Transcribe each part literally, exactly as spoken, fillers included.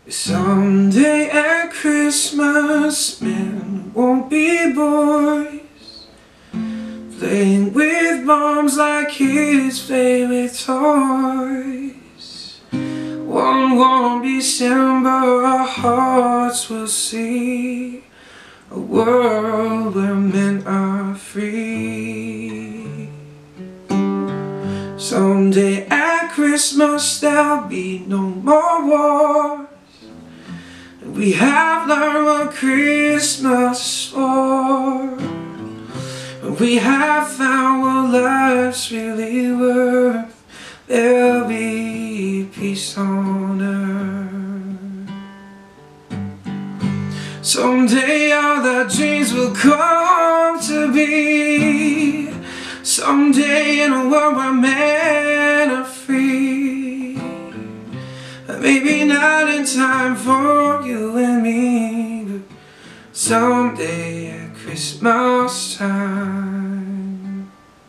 Someday at Christmas, men won't be boys, playing with bombs like kids play with toys. One warm December, our hearts will see a world where men are free. Someday at Christmas, there'll be no more wars. We have learned what Christmas is for. We have found what life's really worth. There'll be peace on earth. Someday all our dreams will come to be. Someday in a world where men are free. Maybe not in time for you and me, but someday at Christmas time.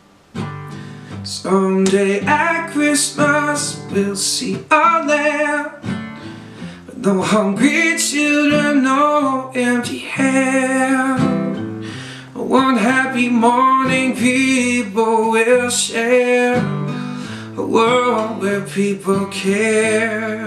Someday at Christmas we'll see our land, but no hungry children, no empty hand. One happy morning people will share a world where people care.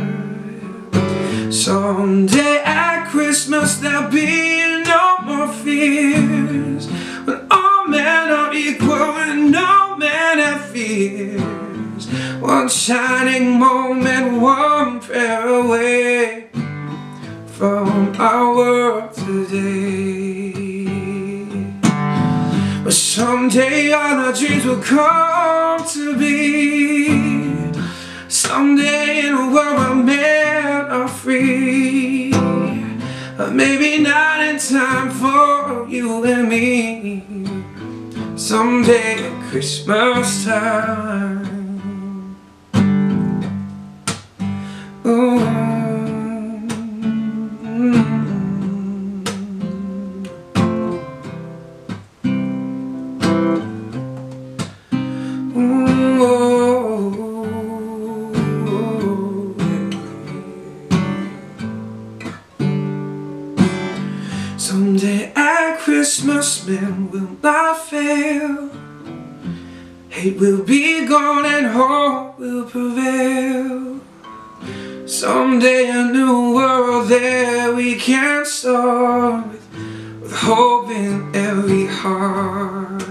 Someday at Christmas there'll be no more fears, when all men are equal and no man have fears. One shining moment, one prayer away from our world today. But someday all our dreams will come to be. Someday in a world where men are free. Maybe not in time for you and me. Someday at Christmas time. Ooh. Someday at Christmas, men will not fail. Hate will be gone and hope will prevail. Someday a new world there we can start with, with hope in every heart.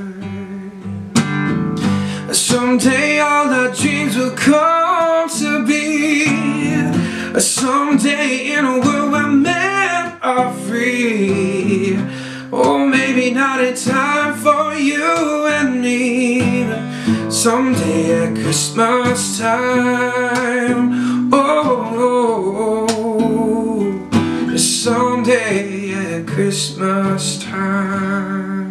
Someday all our dreams will come to be. Someday in a world where men are free. Oh, maybe not in time for you and me, but someday at Christmas time. Oh, oh, oh, someday at Christmas time.